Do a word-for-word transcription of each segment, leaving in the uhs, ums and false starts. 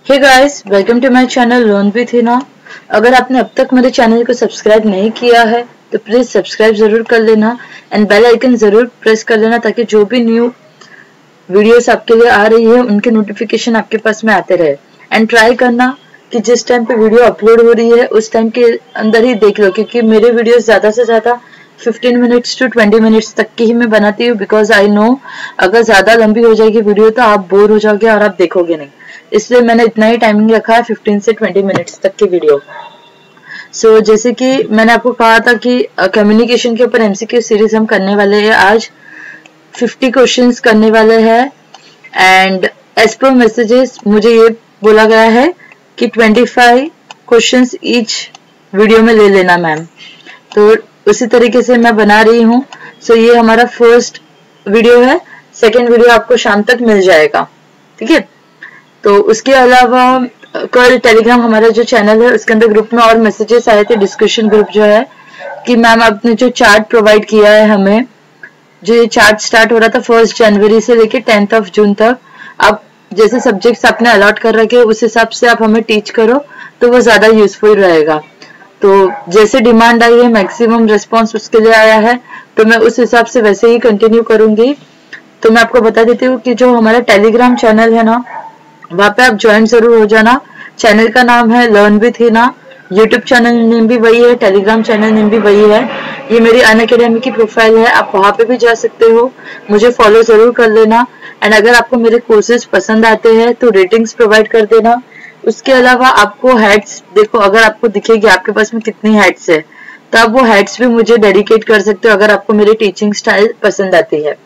Hey guys, welcome to my channel learn with Hina. अगर आपने अब तक मेरे चैनल को सब्सक्राइब नहीं किया है तो प्लीज सब्सक्राइब जरूर कर लेना एंड बेल आइकन जरूर प्रेस कर लेना ताकि जो भी न्यू वीडियोस आपके लिए आ रही है उनके नोटिफिकेशन आपके पास में आते रहे। एंड ट्राई करना कि जिस टाइम पे वीडियो अपलोड हो रही है उस टाइम के अंदर ही देख लो, क्योंकि मेरे वीडियोस ज्यादा से ज्यादा fifteen minutes to twenty minutes तक की ही मैं बनाती हूँ, बिकॉज आई नो अगर ज्यादा लंबी हो जाएगी वीडियो तो आप बोर हो जाओगे और आप देखोगे नहीं, इसलिए मैंने इतना ही टाइमिंग रखा है फिफ्टीन से ट्वेंटी मिनट्स तक की वीडियो। सो so, जैसे कि मैंने आपको कहा था कि कम्युनिकेशन uh, के ऊपर एमसीक्यू सीरीज हम करने वाले हैं। आज फिफ्टी क्वेश्चंस करने वाले हैं एंड एज पर मैसेजेस मुझे ये बोला गया है कि twenty five questions each video में ले लेना मैम, तो उसी तरीके से मैं बना रही हूँ। सो so, ये हमारा फर्स्ट वीडियो है, सेकेंड वीडियो आपको शाम तक मिल जाएगा, ठीक है। तो उसके अलावा कल टेलीग्राम हमारा जो चैनल है उसके अंदर ग्रुप में और मैसेजेस आए थे, डिस्कशन ग्रुप जो है, कि मैम आपने जो चार्ट प्रोवाइड किया है हमें, जो ये चार्ट स्टार्ट हो रहा था फर्स्ट जनवरी से लेके टेंथ ऑफ जून तक, आप जैसे सब्जेक्ट्स आपने अलॉट कर रखे उस हिसाब से आप हमें टीच करो तो वो ज्यादा यूजफुल रहेगा। तो जैसे डिमांड आई है, मैक्सिमम रिस्पॉन्स उसके लिए आया है, तो मैं उस हिसाब से वैसे ही कंटिन्यू करूंगी। तो मैं आपको बता देती हूँ कि जो हमारा टेलीग्राम चैनल है ना, वहां पे आप ज्वाइन जरूर हो जाना। चैनल का नाम है learn with Hina, YouTube channel name भी वही है, टेलीग्राम चैनल नेम भी वही है। ये मेरी अनअकैडमी की प्रोफाइल है, आप वहां पे भी जा सकते हो, मुझे फॉलो जरूर कर लेना। एंड अगर आपको मेरे कोर्सेज पसंद आते हैं तो रेटिंग्स प्रोवाइड कर देना। उसके अलावा आपको हैट्स, देखो अगर आपको दिखेगी आपके पास में कितनी हैट्स है तो आप वो हैट्स भी मुझे डेडिकेट कर सकते हो अगर आपको मेरी टीचिंग स्टाइल पसंद आती है।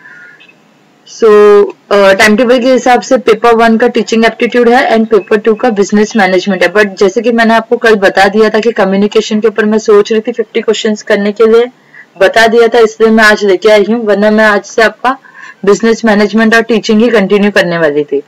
सो टाइम टेबल के हिसाब से पेपर वन का टीचिंग एप्टीट्यूड है एंड पेपर टू का बिजनेस मैनेजमेंट है। बट जैसे कि मैंने आपको कल बता दिया था कि कम्युनिकेशन के ऊपर मैं सोच रही थी फिफ्टी क्वेश्चंस करने के लिए, बता दिया था, इसलिए मैं आज लेके आई हूँ, वरना मैं आज से आपका बिजनेस मैनेजमेंट और टीचिंग ही कंटिन्यू करने वाली थी।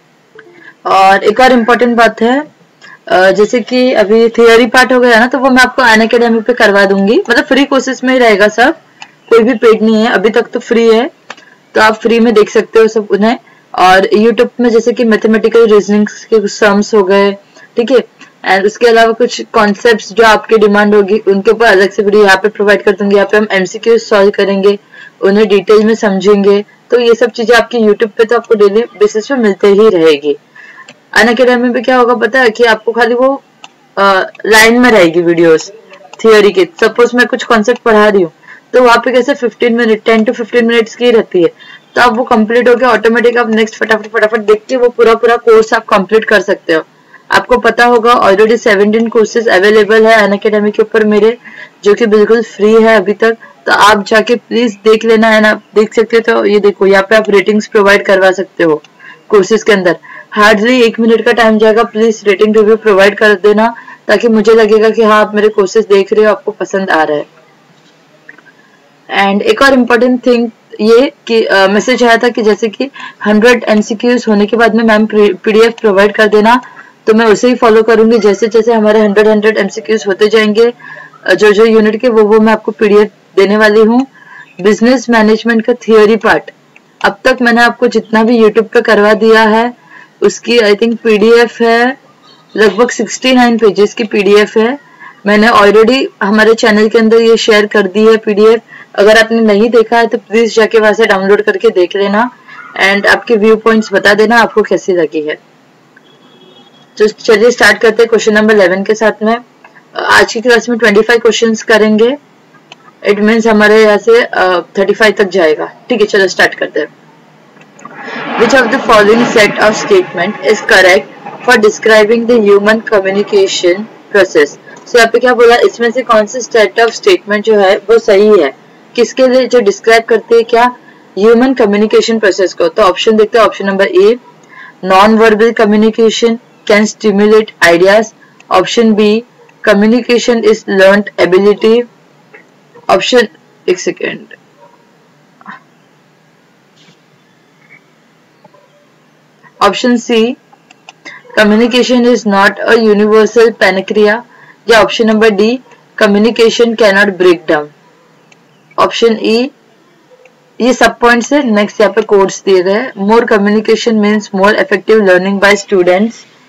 और एक और इम्पोर्टेंट बात है, जैसे कि अभी थियोरी पार्ट हो गया ना, तो वो मैं आपको अनअकैडमी पे करवा दूंगी, मतलब फ्री कोर्सेज में ही रहेगा सब, कोई भी पेड नहीं है, अभी तक तो फ्री है, तो आप फ्री में देख सकते हो सब उन्हें। और यूट्यूब में जैसे कि मैथमेटिकल रीजनिंग्स के कुछ सम्स हो गए, ठीक है, एंड उसके अलावा कुछ कॉन्सेप्ट्स जो आपके डिमांड होगी उनके ऊपर अलग से वीडियो यहाँ पे प्रोवाइड कर दूंगी। यहाँ पे हम एमसीक्यू सॉल्व करेंगे, उन्हें डिटेल में समझेंगे, तो ये सब चीजें आपकी यूट्यूब पे तो आपको डेली बेसिस पे मिलते ही रहेगी। अनअकैडमी पे क्या होगा पता है कि आपको खाली वो लाइन में रहेगी वीडियोस थियोरी के। सपोज मैं कुछ कॉन्सेप्ट पढ़ा रही हूँ तो वहां पे कैसे fifteen minute ten to fifteen minutes की रहती है, तो आप वो कंप्लीट होकर ऑटोमेटिक आप नेक्स्ट फटाफट फटाफट देख के वो पूरा पूरा कोर्स आप कंप्लीट कर सकते हो। आपको पता होगा ऑलरेडी सेवनटीन कोर्सेज अवेलेबल है अनअकैडमी के ऊपर मेरे, जो कि बिल्कुल फ्री है अभी तक, तो आप जाके प्लीज देख लेना है ना, देख सकते हो। तो ये देखो यहाँ पे आप रेटिंग्स प्रोवाइड करवा सकते हो कोर्सेज के अंदर, हार्डली एक मिनट का टाइम जाएगा, प्लीज रेटिंग रिव्यू प्रोवाइड कर देना ताकि मुझे लगेगा कि हाँ आप मेरे कोर्सेज देख रहे हो, आपको पसंद आ रहा है। एंड एक और इम्पोर्टेंट थिंग ये कि मैसेज uh, आया था कि जैसे कि हंड्रेड एमसीक्यूज होने के बाद में मैम पीडीएफ प्रोवाइड कर देना, तो मैं उसे ही फॉलो करूंगी। जैसे जैसे हमारे हंड्रेड हंड्रेड एमसीक्यूज होते जाएंगे जो जो यूनिट के, वो वो मैं आपको पीडीएफ देने वाली हूँ। बिजनेस मैनेजमेंट का थियोरी पार्ट अब तक मैंने आपको जितना भी यूट्यूब पे करवा दिया है उसकी आई थिंक पीडीएफ है लगभग सिक्सटी नाइन पेजेस की पीडीएफ है, मैंने ऑलरेडी हमारे चैनल के अंदर ये शेयर कर दी है पीडीएफ। अगर आपने नहीं देखा है तो प्लीज जाके वहां से डाउनलोड करके देख लेना एंड आपके व्यू पॉइंट्स बता देना आपको कैसी लगी है। तो चलिए स्टार्ट करते हैं क्वेश्चन नंबर इलेवन के साथ में। आज की क्लास में ट्वेंटी फाइव क्वेश्चंस करेंगे, इट मीन्स हमारे यहाँ से थर्टी फाइव तक जाएगा, ठीक है। चलो स्टार्ट करते हैं। Which of the following set of statement is correct for describing the human communication process? So यहाँ पे क्या बोला, इसमें से कौन सी सेट ऑफ स्टेटमेंट जो है वो सही है, किसके लिए, जो डिस्क्राइब करते हैं क्या, ह्यूमन कम्युनिकेशन प्रोसेस को। तो ऑप्शन देखते हैं। Option number A, non verbal communication can stimulate ideas. Option B, communication is learned ability. Option एक second option C, communication is not a universal panacea. या option number D, communication can not break down. Option E, ये सब points है। Next यहाँ पे codes दिए गए। More communication means more effective learning by students.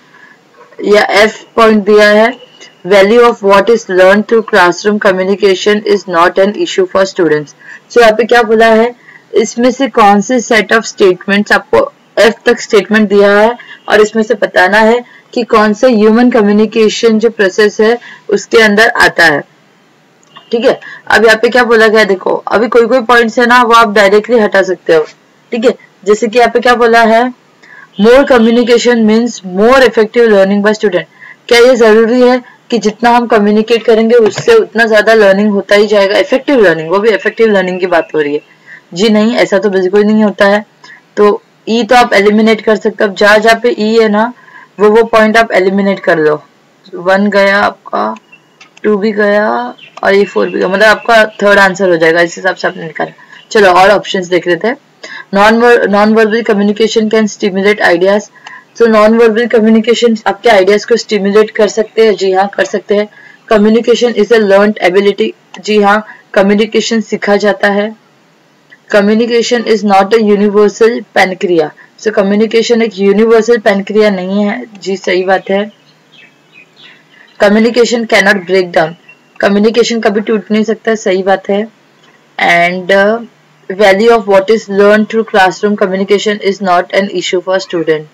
या एफ पॉइंट दिया है, value of what is learn through classroom communication is not an issue for students. So यहाँ पे क्या बोला है, इसमें से कौन से सेट ऑफ स्टेटमेंट्स, आपको एफ तक स्टेटमेंट दिया है और इसमें से बताना है कि कौन सा ह्यूमन कम्युनिकेशन जो प्रोसेस है उसके अंदर आता है। ठीक है, अब यहाँ पे क्या बोला गया, देखो अभी कोई कोई पॉइंट्स है ना वो आप डायरेक्टली हटा सकते हो। ठीक है, जैसे कि यहाँ पे क्या बोला है, more communication means more effective learning by student. क्या ये जरूरी है कि जितना हम कम्युनिकेट करेंगे उससे उतना ज्यादा लर्निंग होता ही जाएगा, इफेक्टिव लर्निंग, वो भी इफेक्टिव लर्निंग की बात हो रही है? जी नहीं, ऐसा तो बिल्कुल नहीं होता है। तो ई तो आप एलिमिनेट कर सकते हो। अब जहां जहां पे ई है ना वो वो पॉइंट आप एलिमिनेट कर लो। वन गया आपका, टू भी गया और ये फोर भी गया, मतलब आपका थर्ड आंसर हो जाएगा इस हिसाब से आपने निकाला। चलो और ऑप्शंस देख लेते हैं। Non non verbal communication can stimulate ideas. तो नॉन वर्बल कम्युनिकेशन आपके आइडियाज को स्टिमुलेट कर सकते हैं, जी हाँ कर सकते हैं। Communication is a learned ability, जी हाँ कम्युनिकेशन सीखा जाता है। Communication is not a universal panacea. So communication एक यूनिवर्सल पैनक्रिया नहीं है, जी सही बात है। Communication can not break down, communication कभी टूट नहीं सकता, सही बात है। And value of what is learn through classroom communication is not an issue for student,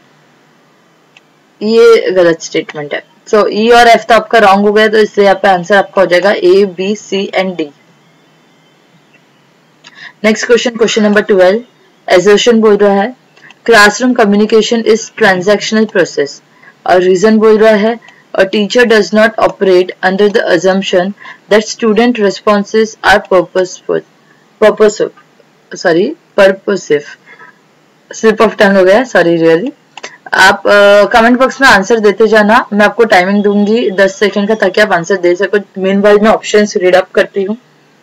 ये गलत स्टेटमेंट है। सो ई और एफ तो आपका रॉन्ग हो गया, तो इसलिए यहाँ पे आंसर आपका हो जाएगा A B C and D. Next question, question number twelve, assertion बोल रहा है classroom communication is transactional process, और रीजन बोल रहा है a teacher does not operate under the assumption that student responses are purposeful purposive sorry purposive slip of tongue हो गया, sorry really. आप कमेंट uh, बॉक्स में आंसर देते जाना, मैं आपको टाइमिंग दूंगी दस सेकंड का ताकि आप आंसर दे सको। मीनवाइल मैं ऑप्शंस रीड अप करती हूँ।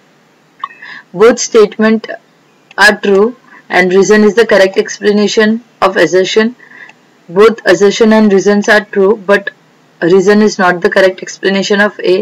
Both statement are true and reason is the correct explanation of assertion. Both assertion and reasons are true, but reason is not the correct explanation of A.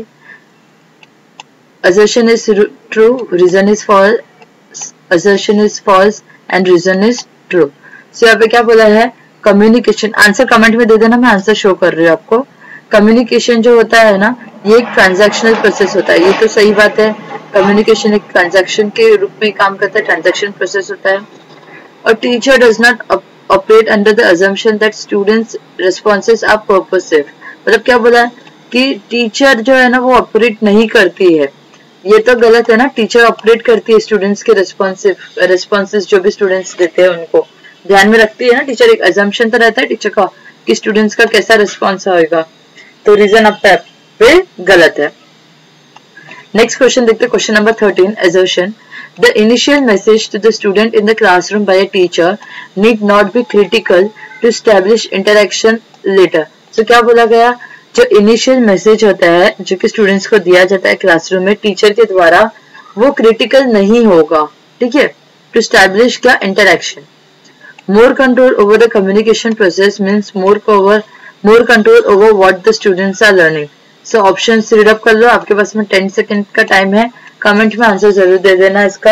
Assertion is true, reason is false, assertion is false and reason is true. So यहाँ पे क्या बोला है, communication, answer comment में दे देना, मैं answer show कर रही हूँ आपको। कम्युनिकेशन जो होता है ना ये एक ट्रांजैक्शनल प्रोसेस होता है, ये तो सही बात है। कम्युनिकेशन एक ट्रांजैक्शन के रूप में काम करता है, ट्रांजैक्शन प्रोसेस होता है। और teacher does not operate under the assumption that students responses are purposive, मतलब क्या बोला है कि टीचर जो है ना वो ऑपरेट नहीं करती है, ये तो गलत है ना। टीचर ऑपरेट करती है स्टूडेंट्स के रिस्पॉन्सिव रिस्पॉन्सेज जो भी स्टूडेंट्स देते हैं उनको ध्यान में रखती है ना टीचर। एक अजम्पशन तो रहता है टीचर का कि स्टूडेंट्स का कैसा रिस्पॉन्स होगा, तो रीजन अब पे गलत है। नेक्स्ट क्वेश्चन देखते हैं, question number thirteen, assertion. The initial message to the student in the classroom by a teacher need not be critical to establish interaction later. So क्या बोला गया, जो इनिशियल मैसेज होता है जो कि स्टूडेंट्स को दिया जाता है क्लासरूम में टीचर के द्वारा, वो क्रिटिकल नहीं होगा, ठीक है। टू स्टैब्लिश क्या, interaction. More control over the communication process means more over more control over what the students are learning. So option read up कर लो, आपके पास में टेन सेकेंड का टाइम है, कमेंट में आंसर जरूर दे देना। इसका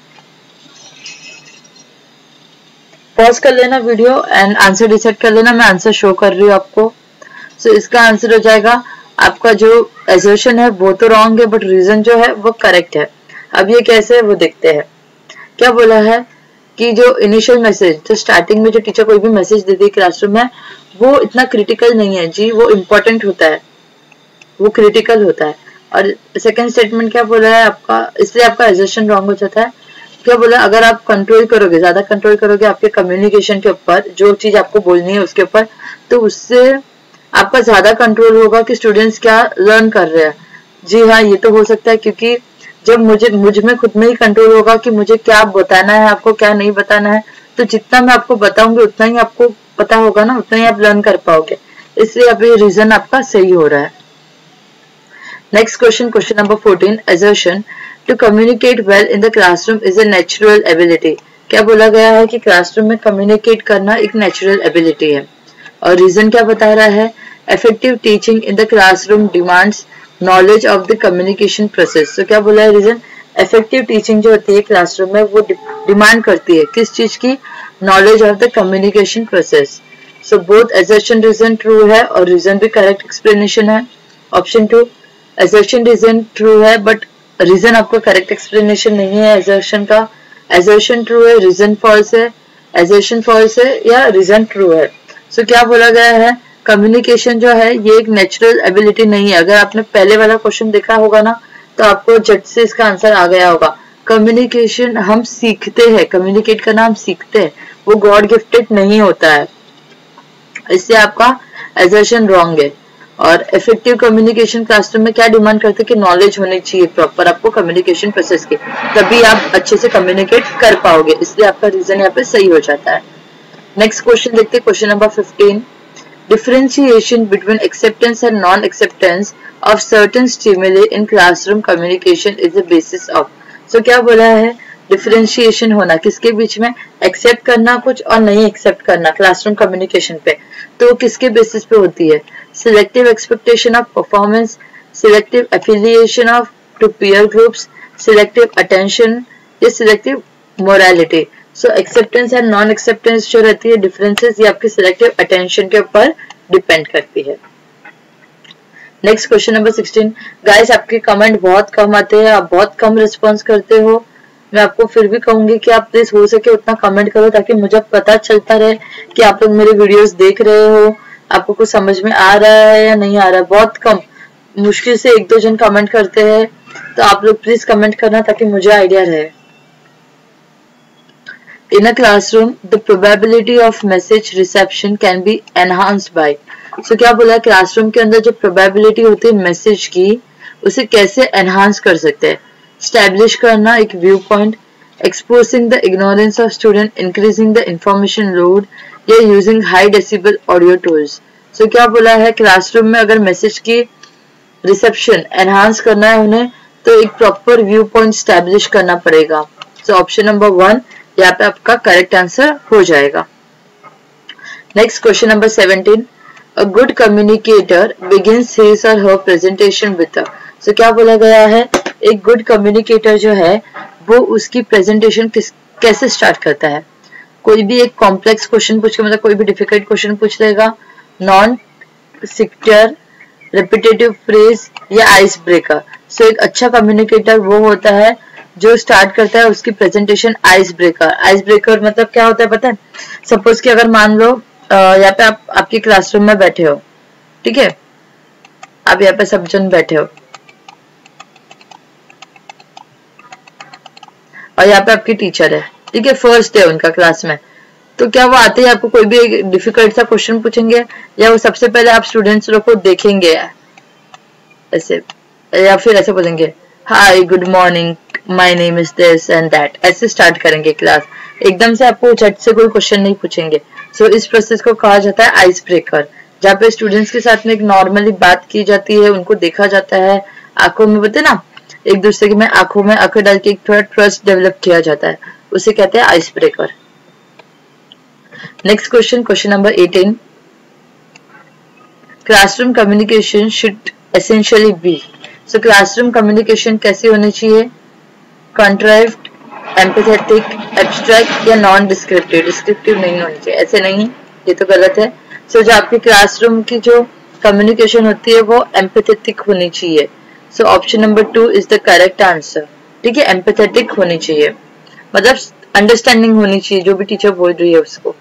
पॉज कर लेना वीडियो एंड आंसर डिसाइड कर लेना, मैं आंसर शो कर रही हूँ आपको। सो so, इसका आंसर हो जाएगा आपका जो एजर्शन है वो तो रॉन्ग है, बट रीजन जो है वो करेक्ट है। अब ये कैसे है वो देखते हैं। क्या बोला है कि जो इनिशियल मैसेज, जो स्टार्टिंग में जो टीचर कोई भी मैसेज देती है क्लासरूम में, वो इतना क्रिटिकल नहीं है जी, वो इम्पोर्टेंट होता है, वो क्रिटिकल होता है। और सेकंड स्टेटमेंट क्या बोला है आपका, इसलिए आपका एजर्शन रॉन्ग हो जाता है। क्या बोला, अगर आप कंट्रोल करोगे, ज्यादा कंट्रोल करोगे आपके कम्युनिकेशन के ऊपर, जो चीज आपको बोलनी है उसके ऊपर, तो उससे आपका ज्यादा कंट्रोल होगा कि स्टूडेंट्स क्या लर्न कर रहे हैं। जी हाँ, ये तो हो सकता है, क्योंकि जब मुझे मुझ में खुद में ही कंट्रोल होगा कि मुझे क्या बताना है, आपको क्या नहीं बताना है, तो जितना मैं आपको बताऊंगी उतना ही आपको पता होगा ना, उतना ही आप लर्न कर पाओगे। इसलिए अब ये रीजन आपका सही हो रहा है। Next question, question number fourteen, assertion. To communicate well in the classroom is a natural ability. क्या बोला गया है कि क्लासरूम में कम्युनिकेट करना एक नेचुरल एबिलिटी है। और रीजन क्या बता रहा है, effective teaching in the classroom demands knowledge of the communication process. तो क्या बोला है रीजन, effective teaching जो होती है क्लासरूम में वो डिमांड करती है किस चीज की, knowledge of the communication process. So both assertion reason true है और रीजन भी करेक्ट एक्सप्लेनेशन है। Option two, assertion reason true है बट रीजन आपको करेक्ट एक्सप्लेनेशन नहीं है assertion का। assertion ट्रू है, रीजन फॉल्स है, assertion फॉल्स है या रीजन ट्रू है। सो so, क्या बोला गया है, कम्युनिकेशन जो है ये एक नेचुरल एबिलिटी नहीं है। अगर आपने पहले वाला क्वेश्चन देखा होगा ना तो आपको झट से इसका आंसर आ गया होगा। कम्युनिकेशन हम सीखते हैं, कम्युनिकेट करना हम सीखते हैं, वो गॉड गिफ्टेड नहीं होता है। इससे आपका assertion रॉन्ग है। और इफेक्टिव कम्युनिकेशन क्लासरूम में क्या डिमांड करते हैं कि नॉलेज होनी चाहिए प्रॉपर आपको कम्युनिकेशन प्रोसेस की, तभी आप अच्छे से कम्युनिकेट कर पाओगे। इसलिए आपका रीजन यहाँ पे सही हो जाता है। नेक्स्ट क्वेश्चन देखते हैं, question number fifteen. Differentiation between acceptance and non-acceptance of certain stimuli in classroom communication is the basis of. So क्या बोला है, डिफरेंशिएशन होना किसके बीच में, एक्सेप्ट करना कुछ और नहीं एक्सेप्ट करना क्लासरूम कम्युनिकेशन पे, तो किसके बेसिस पे होती है, selective expectation of performance, selective affiliation of to peer groups, selective attention या selective morality. So acceptance and non acceptance जो रहती है डिफरेंसेस, ये आपके सिलेक्टिव अटेंशन के ऊपर डिपेंड करती है। Next question number sixteen. Guys आपके कमेंट बहुत कम आते हैं, आप बहुत कम रिस्पॉन्स करते हो। मैं आपको फिर भी कहूंगी कि आप प्लीज हो सके उतना कमेंट करो ताकि मुझे पता चलता रहे कि आप लोग मेरे वीडियोस देख रहे हो, आपको कुछ समझ में आ रहा है या नहीं आ रहा है। बहुत कम, मुश्किल से एक दो जन कमेंट करते हैं, तो आप लोग प्लीज कमेंट करना ताकि मुझे आइडिया रहे। In a classroom, the probability of message reception can be enhanced by. So क्या बोला है, क्लासरूम के अंदर जो probability होती है मैसेज की, उसे कैसे enhance कर सकते हैं। Establish करना एक view point, exposing the ignorance of student, increasing the information load या using high decibel audio tools. So क्या बोला है, क्लासरूम में अगर मैसेज की रिसेप्शन enhance करना है उन्हें, तो एक प्रॉपर व्यू पॉइंट स्टैब्लिश करना पड़ेगा। सो ऑप्शन नंबर वन यहाँ पे आपका करेक्ट आंसर हो जाएगा। Next question number seventeen. A good communicator begins his or her presentation with a. सो क्या बोला गया है, एक गुड कम्युनिकेटर जो है वो उसकी प्रेजेंटेशन किस कैसे स्टार्ट करता है। कोई भी एक कॉम्प्लेक्स क्वेश्चन पूछ के, मतलब कोई भी डिफिकल्ट क्वेश्चन पूछ लेगा, नॉन सिक्योर, रिपीटेटिव फ्रेज या आइस ब्रेकर। सो एक अच्छा कम्युनिकेटर वो होता है जो स्टार्ट करता है उसकी presentation ice breaker. Ice breaker मतलब क्या होता है पता है, सपोज कि अगर मान लो यहाँ पे आप आपकी क्लासरूम में बैठे हो, ठीक है, आप यहाँ पे सब जन बैठे हो और यहाँ पे आपकी टीचर है, ठीक है, फर्स्ट डे उनका क्लास में, तो क्या वो आते ही आपको कोई भी एक डिफिकल्ट सा क्वेश्चन पूछेंगे या वो सबसे पहले आप स्टूडेंट्स लोग को देखेंगे ऐसे, या फिर ऐसे बोलेंगे hi good morning my name is this and that, ऐसे स्टार्ट करेंगे क्लास। एकदम से आपको झट से कोई क्वेश्चन नहीं पूछेंगे। सो so, इस प्रोसेस को कहा जाता है आइस ब्रेकर, जहाँ पे स्टूडेंट्स के साथ में एक नॉर्मली बात की जाती है, उनको देखा जाता है आंखों में, बोलते ना एक दूसरे के में आंखों में आंखें डाल के एक थोड़ा ट्रस्ट डेवलप किया जाता है, उसे कहते हैं ice breaker. Next question, question number eighteen. Classroom communication should essentially be. So classroom communication कैसी होनी चाहिए, कंट्राइव्ड, एम्पैथेटिक, एब्स्ट्रैक्ट या नॉन डिस्क्रिप्टिव। डिस्क्रिप्टिव नहीं होनी चाहिए, ऐसे नहीं, ये तो गलत है। सो so, जो आपकी क्लासरूम की जो कम्युनिकेशन होती है वो एम्पैथेटिक होनी चाहिए। So option number two is the correct answer, ठीक है, एम्पैथेटिक होनी चाहिए, मतलब अंडरस्टैंडिंग होनी चाहिए जो भी टीचर बोल रही है उसको।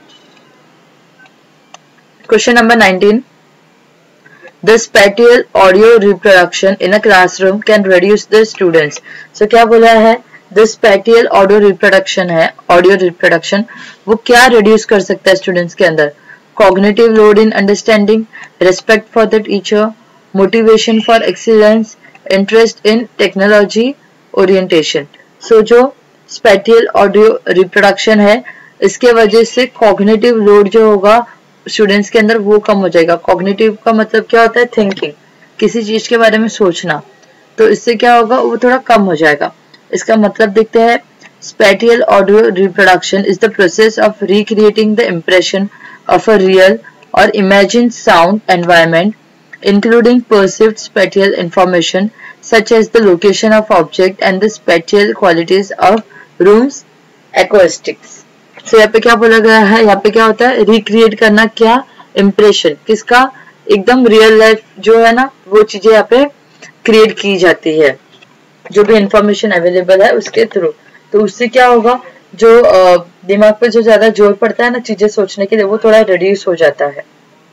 Question number nineteen. The spatial audio reproduction in a classroom can reduce the students. So क्या बोला है, the spatial audio reproduction है, audio reproduction, वो क्या reduce कर सकता है students के अंदर, cognitive load in understanding, respect for the teacher, motivation for excellence, interest in technology, orientation. So जो spatial audio reproduction है, इसके वजह से cognitive load जो होगा स्टूडेंट्स के अंदर वो कम हो जाएगा। कॉग्निटिव का मतलब क्या होता है, थिंकिंग, किसी चीज के बारे में सोचना, तो इससे क्या होगा वो थोड़ा कम हो जाएगा। इसका मतलब देखते हैं, spatial audio reproduction is the process of recreating the impression of a real or imagined sound environment including perceived spatial information such as the location of object and the spatial qualities of rooms acoustics. तो यहाँ पे क्या बोला गया है, यहाँ पे क्या होता है, रिक्रिएट करना क्या, इम्प्रेशन किसका, एकदम रियल लाइफ जो है ना वो चीजें यहाँ पे क्रिएट की जाती है, जो भी इंफॉर्मेशन अवेलेबल है उसके थ्रू। तो उससे क्या होगा, जो दिमाग पे जो ज्यादा जोर पड़ता है ना चीजें सोचने के लिए, वो थोड़ा रिड्यूस हो जाता है।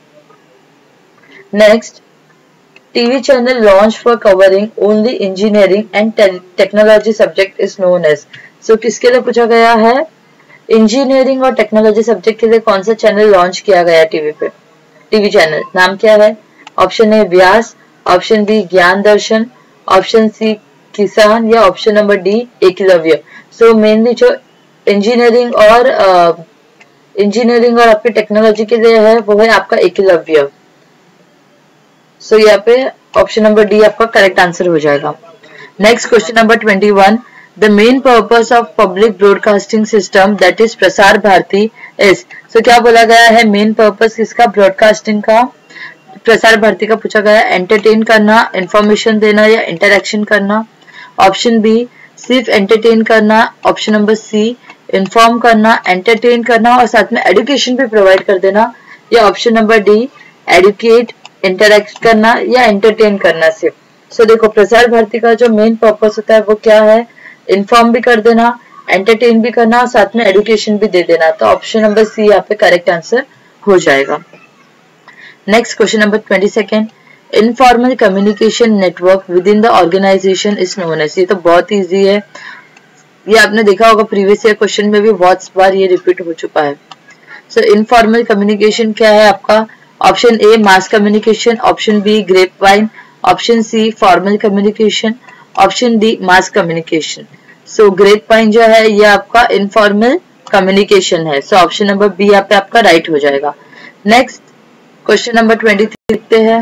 Next, TV channel launch for covering only engineering and technology subject is known as. So किसके लिए पूछा गया है, इंजीनियरिंग और टेक्नोलॉजी सब्जेक्ट के लिए कौन सा चैनल लॉन्च किया गया टीवी पे, टीवी चैनल नाम क्या है? Option A Vyas, option B Gyan Darshan, option C Kisan, या option number D Eklavya. So mainly जो इंजीनियरिंग और इंजीनियरिंग uh, और आपके टेक्नोलॉजी के लिए है वो है आपका एकलव्य। सो so, यहाँ पे ऑप्शन नंबर डी आपका करेक्ट आंसर हो जाएगा। Next question number twenty one, the main purpose of public broadcasting system that is Prasar Bharati is. सो क्या बोला गया है, मेन पर्पस किसका, ब्रॉडकास्टिंग का, प्रसार भारती का पूछा गया है। एंटरटेन करना, इंफॉर्मेशन देना या इंटरेक्शन करना। ऑप्शन बी सिर्फ एंटरटेन करना, ऑप्शन नंबर सी इन्फॉर्म करना, एंटरटेन करना और साथ में एजुकेशन भी प्रोवाइड कर देना, या option number D educate, interact करना या एंटरटेन करना सिर्फ। सो so, देखो प्रसार भारती का जो मेन पर्पस होता है वो क्या है, इन्फॉर्म भी कर देना, एंटरटेन भी करना और साथ में एजुकेशन भी दे देना। तो ऑप्शन नंबर सी यहाँ पे करेक्ट आंसर हो जाएगा। Next question number twenty second, informal communication network within the organization is known as. ये तो बहुत ईजी है, ये आपने देखा होगा प्रीवियस ईयर क्वेश्चन में भी बहुत बार ये रिपीट हो चुका है। सो इनफॉर्मल कम्युनिकेशन क्या है आपका, option A mass communication, option B grapevine, option C formal communication, option D mass communication. So grapevine जो है ये आपका इनफॉर्मल कम्युनिकेशन है। सो ऑप्शन नंबर बी यहाँ पे आपका राइट हो जाएगा। Next question number twenty three लिखते हैं,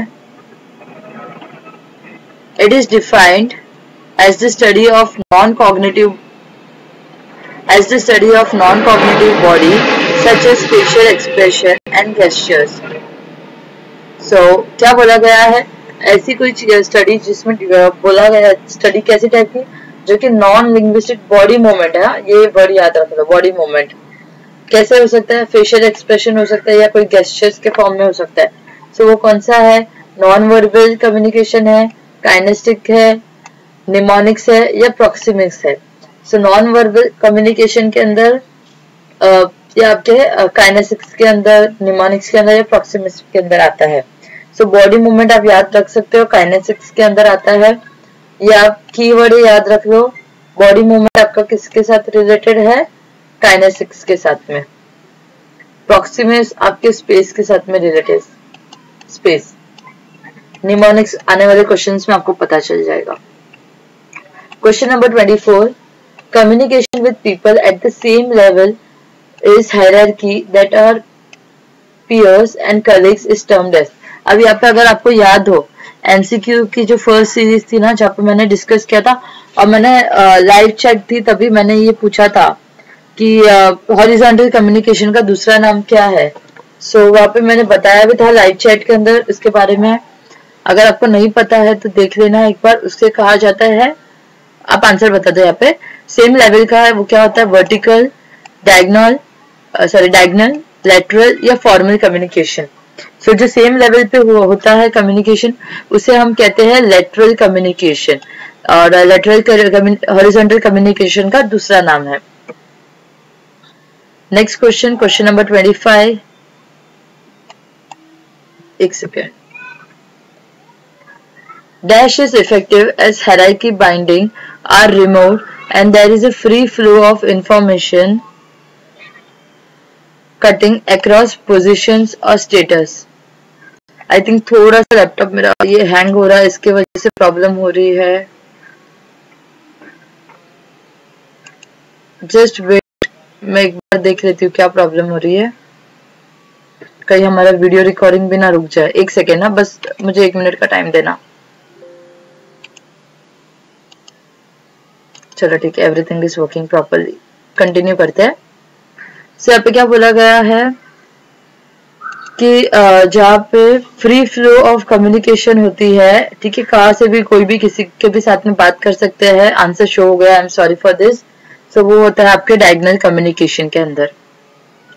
it is defined as the study of non cognitive as the study of non-cognitive body such as facial expression and gestures. So क्या बोला गया है, ऐसी कोई स्टडी जिसमें बोला गया स्टडी कैसी टाइप की, जो कि नॉन लिंग्विस्टिक बॉडी मूवमेंट है, ये वर्ड याद रखना, बॉडी मूवमेंट कैसे हो सकता है, फेशियल एक्सप्रेशन हो सकता है या कोई गेस्चर्स के फॉर्म में हो सकता है। सो so, वो कौन सा है, नॉन वर्बल कम्युनिकेशन है, काइनेस्टिक है, निमोनिक्स है या प्रोक्सिमिक्स है। सो नॉन वर्बल कम्युनिकेशन के अंदर uh, या आपके काइनेसिक्स uh, के अंदर, निमोनिक्स के अंदर या प्रोक्सिमिक्स के अंदर आता है। सो बॉडी मूवमेंट आप याद रख सकते हो, काइनेसिक्स के अंदर आता है, या आप कीवर्ड याद रख लो, बॉडी मूवमेंट आपका किसके साथ रिलेटेड है, काइनेसिक्स के साथ में, प्रोक्सिमिक्स आपके स्पेस के साथ में रिलेटेड, स्पेस। निमोनिक्स आने वाले क्वेश्चंस में आपको पता चल जाएगा। Question number twenty four, communication with people at the same level is hierarchy that are peers and colleagues is termed as। अब यहाँ पे अगर आपको याद हो एमसीक्यू की जो फर्स्ट सीरीज थी ना, जहाँ पे मैंने डिस्कस किया था और मैंने लाइव चैट थी तभी मैंने ये पूछा था कि हॉरिजॉन्टल कम्युनिकेशन का दूसरा नाम क्या है। सो so, वहाँ पे मैंने बताया भी था लाइव चैट के अंदर इसके बारे में। अगर आपको नहीं पता है तो देख लेना एक बार। उससे कहा जाता है, आप आंसर बता दो यहाँ पे, सेम लेवल का है वो क्या होता है, vertical, diagonal, sorry diagonal, lateral या फॉर्मल कम्युनिकेशन। सो जो सेम लेवल पे हो, होता है कम्युनिकेशन उसे हम कहते हैं लेटरल कम्युनिकेशन, और लेटरल हॉरिजॉन्टल कम्युनिकेशन का दूसरा नाम है। Next question, question number twenty five, एक second. Dash is effective as hierarchy binding are removed and there is a free flow of information cutting across positions or status। I think थोड़ा सा laptop मेरा ये hang हो रहा है, इसके वजह से प्रॉब्लम हो रही है। जस्ट वेट, मैं एक बार देख लेती हूँ क्या प्रॉब्लम हो रही है, कहीं हमारा वीडियो रिकॉर्डिंग भी ना रुक जाए। एक सेकेंड ना, बस मुझे एक मिनट का टाइम देना। चलो ठीक है, everything is working properly. Continue करते हैं। सो यहाँ पे क्या बोला गया है कि जहाँ पे फ्री फ्लो ऑफ कम्युनिकेशन होती है, ठीक है, कहाँ से भी कोई भी किसी के भी साथ में बात कर सकते हैं। आंसर शो हो गया, I am sorry for this. So वो होता है आपके डायगोनल कम्युनिकेशन के अंदर।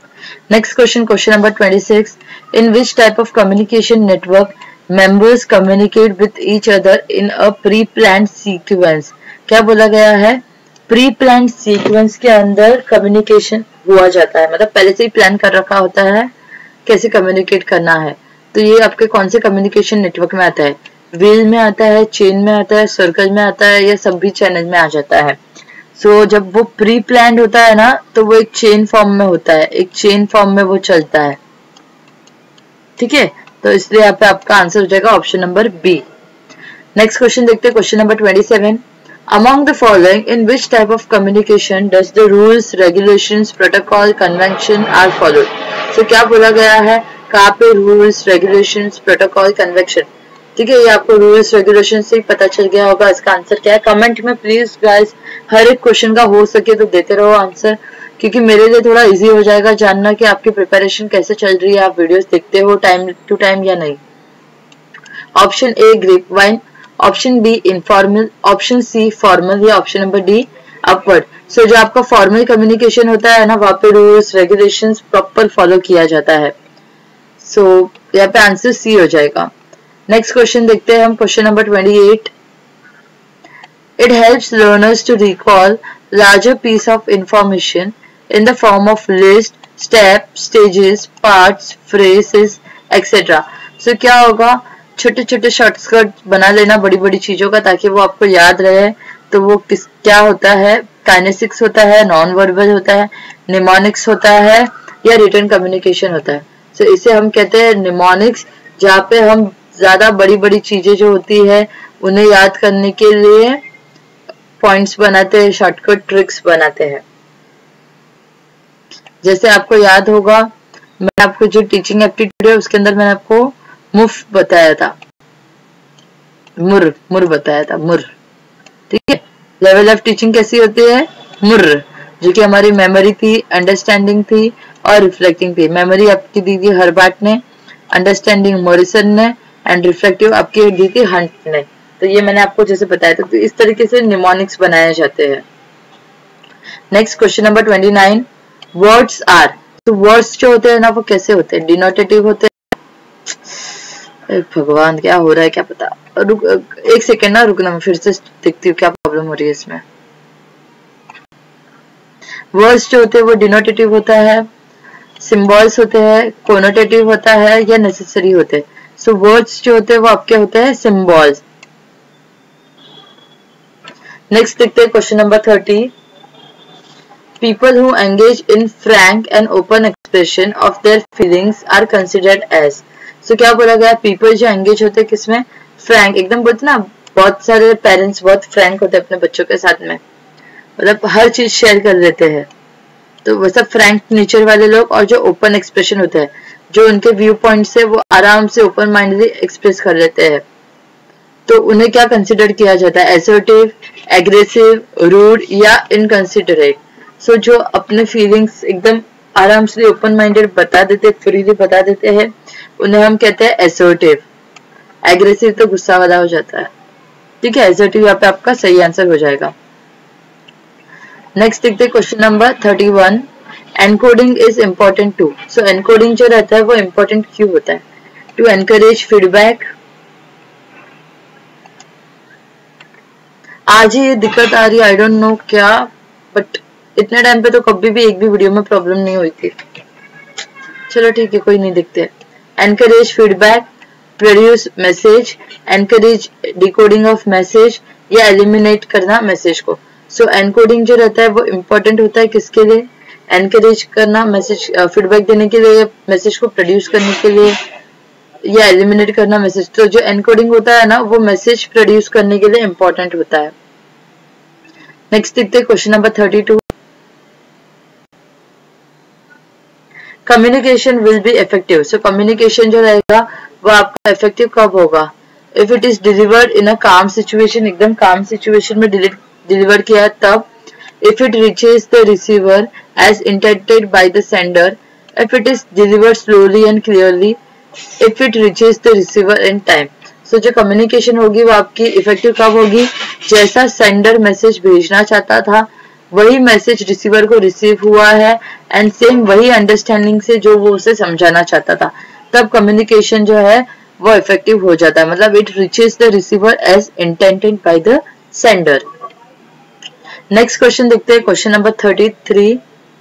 Next question, question number twenty-six. In which type of communication network members communicate with each other in a pre-planned sequence? क्या बोला गया है? Pre-planned sequence के अंदर communication हुआ जाता है, मतलब पहले से ही प्लान कर रखा होता है कैसे कम्युनिकेट करना है। तो ये आपके कौन से कम्युनिकेशन नेटवर्क में आता है? व्हील में आता है, चेन में आता है, सर्कल में आता है, या सभी चैनल में आ जाता है? सो so, जब वो प्री प्लान्ड होता है ना, तो वो एक चेन फॉर्म में होता है, एक चेन फॉर्म में वो चलता है। ठीक है, तो इसलिए यहाँ पे आपका आंसर हो जाएगा option number B. Next question देखते हैं, question number twenty seven. Among the following, in which type of communication does the rules, regulations, protocol, convention are followed? So क्या बोला गया है? कहाँ पे rules, regulations, protocol, convention? ठीक है, ये आपको रूल्स रेगुलेशन से ही पता चल गया होगा। इसका आंसर क्या है? कमेंट में प्लीज गाइस हर एक क्वेश्चन का हो सके तो देते रहो आंसर, क्योंकि मेरे लिए थोड़ा इजी हो जाएगा जानना कि आपकी प्रिपरेशन कैसे चल रही है, आप वीडियोस देखते हो टाइम टू टाइम या नहीं। Option A grapevine, option B informal, option C formal, या option number D upward. So जो आपका फॉर्मल कम्युनिकेशन होता है ना, वहां पे रूल्स रेगुलेशंस प्रॉपर फॉलो किया जाता है। सो so, यहाँ पे आंसर सी हो जाएगा। नेक्स्ट क्वेश्चन देखते हैं हम, question number twenty eight. It helps learners to recall larger piece of information in the form of list, step, stages, parts, phrases etcetera. So क्या होगा? छोटे छोटे शॉर्टकट बना लेना बड़ी बड़ी चीजों का, ताकि वो आपको याद रहे। तो वो किस क्या होता है? काइनेसिक्स होता है, नॉन वर्बल होता है, निमोनिक्स होता है, या रिटन कम्युनिकेशन होता है। सो so, इसे हम कहते हैं निमोनिक्स, जहाँ पे हम ज्यादा बड़ी बड़ी चीजें जो होती है उन्हें याद करने के लिए पॉइंट्स बनाते हैं, शॉर्टकट ट्रिक्स बनाते हैं। जैसे आपको याद होगा, मैं आपको जो टीचिंग एप्टीट्यूड है उसके अंदर मैंने आपको मुफ बताया था, मुर मुर बताया था, मुर। ठीक है, लेवल ऑफ टीचिंग कैसी होती है? मुर, जो कि हमारी मेमोरी थी, अंडरस्टैंडिंग थी और रिफ्लेक्टिंग थी। मेमोरी आपकी दी थी हरबाट ने, अंडरस्टैंडिंग मॉरिसन ने, एंड रिफ्लेक्टिव आपकी दी थी हंट ने। तो ये मैंने आपको जैसे बताया था, तो इस तरीके से निमोनिक्स बनाए जाते हैं। Next question number twenty nine. Words are, तो वर्ड्स जो होते हैं ना, वो कैसे होते हैं? डिनोटेटिव होते हैं। भगवान, क्या हो रहा है क्या पता। रुक एक सेकेंड ना, रुकना, मैं फिर से देखती हूँ क्या प्रॉब्लम हो रही है इसमें। वर्ड्स जो होते हैं वो डिनोटेटिव होता है, सिंबल्स होते हैं, कोनोटेटिव होता है, या नेसेसरी होते हैं। सो वर्ड्स जो होते हैं वो आपके होते हैं सिंबल्स। नेक्स्ट देखते हैं question number thirty. People who engage in frank and open expression of their feelings are considered as। So क्या बोला गया? People जो engage होते हैं किसमें? Frank, एकदम बोलते ना, बहुत सारे पेरेंट्स बहुत फ्रैंक होते हैं अपने बच्चों के साथ में, मतलब हर चीज शेयर कर लेते हैं। तो वो सब फ्रैंक नेचर वाले लोग, और जो ओपन एक्सप्रेशन होता है, जो उनके व्यू पॉइंट से वो आराम से ओपन माइंडली एक्सप्रेस कर लेते हैं, तो उन्हें क्या कंसिडर किया जाता है? असर्टिव, एग्रेसिव, रूड, या इनकंसिडरेट। सो so, जो अपने फीलिंग्स एकदम आराम से ओपन माइंडेड बता देते, फ्रीली बता देते हैं, उन्हें हम कहते हैं असर्टिव। एग्रेसिव तो गुस्सा वाला हो जाता है। ठीक है, असर्टिव यहाँ पे आपका सही आंसर हो जाएगा। नेक्स्ट देखते हैं question number thirty one. Encoding is important to. So encoding जो रहता है वो इम्पोर्टेंट क्यों होता है? To encourage feedback. आज ही ये दिक्कत आ रही है, आई डोंट नो क्या, बट इतने टाइम पे तो कभी भी एक भी वीडियो में प्रॉब्लम नहीं हुई थी। चलो ठीक है, कोई नहीं, देखते। Encourage feedback, produce message, encourage decoding of message, या एलिमिनेट करना मैसेज को। सो so, एनकोडिंग जो रहता है वो इम्पोर्टेंट होता है किसके लिए? एनकरेज करना, मैसेज फीडबैक देने के लिए, मैसेज को प्रोड्यूस करने के लिए, या एलिमिनेट करना मैसेज। तो जो एनकोडिंग होता है ना, वो मैसेज प्रोड्यूस करने के लिए इम्पोर्टेंट होता है। नेक्स्ट देखते हैं question number thirty two. Communication will be effective. So communication जो रहेगा वो आपका इफेक्टिव कब होगा? If it is delivered in a calm situation, एकदम काम सिचुएशन में डिलीवर किया तब। If it reaches the receiver as intended by the sender, if it is delivered slowly and clearly, if it reaches the receiver in time. So जो communication होगी वो आपकी effective कब होगी? जैसा सेंडर मैसेज भेजना चाहता था वही मैसेज रिसीवर को रिसीव हुआ है एंड सेम वही अंडरस्टैंडिंग से जो वो उसे समझाना चाहता था, तब कम्युनिकेशन जो है वो इफेक्टिव हो जाता है, मतलब it reaches the receiver as intended by the sender. Next question देखते हैं, question number thirty three.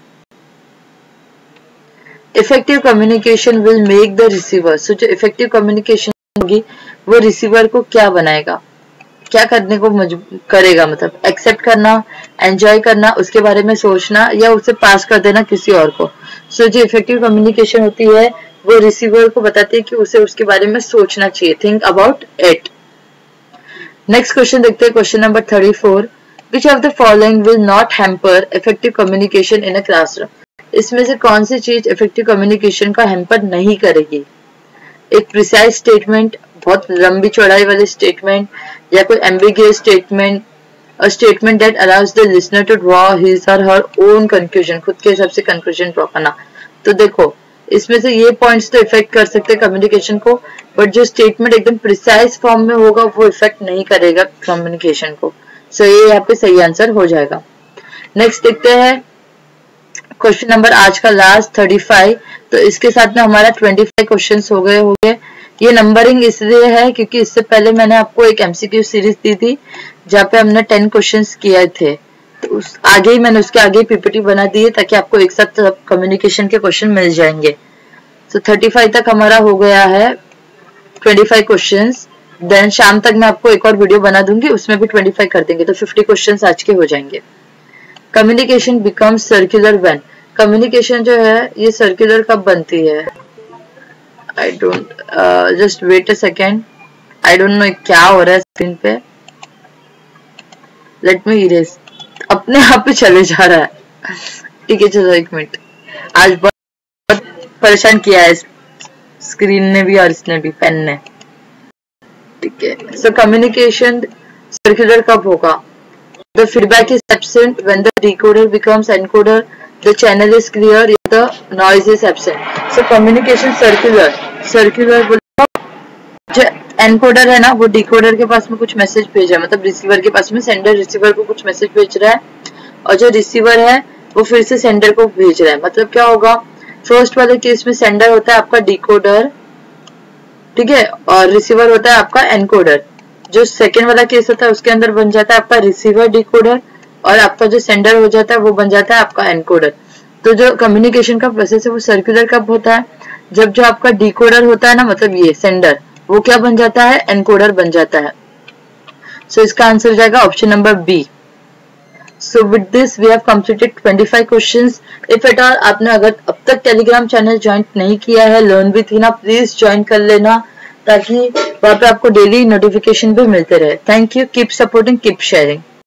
Effective communication will make the receiver, so जो इफेक्टिव कम्युनिकेशन होगी वो रिसीवर को क्या बनाएगा, क्या करने को मजबूर करेगा, मतलब एक्सेप्ट करना, एंजॉय करना, उसके बारे में सोचना, या उसे पास कर देना किसी और को। सो so, जो इफेक्टिव कम्युनिकेशन होती है वो रिसीवर को बताती है कि उसे उसके बारे में सोचना चाहिए, think about it. Next question देखते हैं, question number thirty four. Which of the following will not hamper effective communication in a classroom, इसमें से कौन सी चीज इफेक्टिव कम्युनिकेशन का हैम्पर नहीं करेगी? एक प्रिसाइज स्टेटमेंट, बहुत लंबी चौड़ाई वाले स्टेटमेंट, या कोई ambiguous statement, a statement that allows the listener to draw his or her own conclusion, खुद के हिसाब से कंक्लूजन ड्रॉ करना। तो देखो इसमें से ये पॉइंट्स तो इफेक्ट कर सकते हैं कम्युनिकेशन को, बट जो स्टेटमेंट एकदम प्रिसाइज फॉर्म में होगा वो इफेक्ट नहीं करेगा कम्युनिकेशन को। सो so, ये यहाँ पे सही आंसर हो जाएगा। नेक्स्ट देखते हैं क्वेश्चन नंबर आज का लास्ट थर्टी फाइव। तो इसके साथ में हमारा ट्वेंटी फाइव क्वेश्चन हो गए हो गए ये नंबरिंग इसलिए है क्योंकि इससे पहले मैंने आपको एक एमसीक्यू सीरीज दी थी जहाँ पे हमने टेन क्वेश्चंस किए थे, तो उस आगे ही मैंने उसके आगे पीपीटी बना दी है ताकि आपको एक साथ कम्युनिकेशन के क्वेश्चन मिल जाएंगे। तो थर्टी फाइव तक हमारा हो गया है ट्वेंटी फाइव क्वेश्चंस। देन शाम तक मैं आपको एक और वीडियो बना दूंगी, उसमें भी ट्वेंटी फाइव कर देंगे, तो फिफ्टी क्वेश्चंस आज के हो जाएंगे। Communication becomes circular when, communication जो है ये सर्कुलर कब बनती है? I don't just wait a second, I don't know क्या हो रहा है स्क्रीन पे, लेट मी इरेज, अपने आप पे चले जा रहा है। ठीक है चलो एक मिनट, आज बहुत परेशान किया है स्क्रीन ने भी और इसने भी, पेन ने। ठीक है, सो कम्युनिकेशन सर्कुलर कब होगा? The feedback is absent when the decoder becomes encoder, the channel is clear, the noise is absent. So communication circular, circular बोलो जो एनकोडर है ना वो डिकोडर के पास में कुछ मैसेज भेज रहा है, मतलब रिसीवर के पास में सेंडर रिसीवर को कुछ मैसेज भेज रहा है, और जो रिसीवर है वो फिर से सेंडर को भेज रहा है। मतलब क्या होगा, फर्स्ट वाले केस में सेंडर होता है आपका डिकोडर, ठीक है, और रिसीवर होता है आपका एनकोडर। जो सेकेंड वाला केस होता है उसके अंदर बन जाता है आपका रिसीवर डिकोडर, और आपका जो सेंडर हो जाता है वो बन जाता है आपका एनकोडर। तो जो कम्युनिकेशन का प्रोसेस है वो सर्कुलर कब होता है? जब जो आपका डिकोडर होता है ना, मतलब ये सेंडर, वो क्या बन जाता है? एनकोडर बन जाता है। सो so, इसका आंसर हो जाएगा option number B. So with this we have completed twenty five questions. If at all आपने अगर अब तक टेलीग्राम चैनल ज्वाइन नहीं किया है learn with Hina, please join कर लेना ताकि वहां पे आपको डेली नोटिफिकेशन भी मिलते रहे। Thank you, keep supporting, keep sharing.